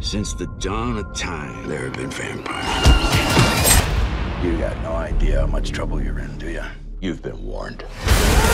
Since the dawn of time, there have been vampires. You got no idea how much trouble you're in, do you? You've been warned.